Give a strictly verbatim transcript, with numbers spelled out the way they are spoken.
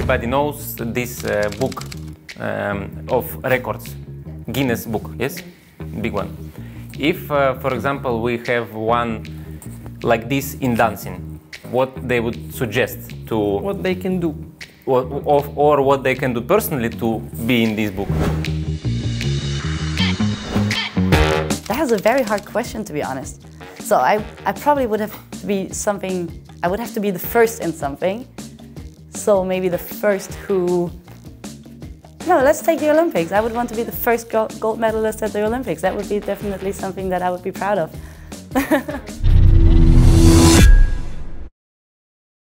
everybody knows this uh, book um, of records, Guinness book, yes? Big one. If, uh, for example, we have one like this in dancing, what they would suggest to... What they can do. Or, or, or what they can do personally to be in this book. That was a very hard question, to be honest. So I, I probably would have to be something, I would have to be the first in something. So maybe the first who, no, let's take the Olympics. I would want to be the first gold medalist at the Olympics. That would be definitely something that I would be proud of.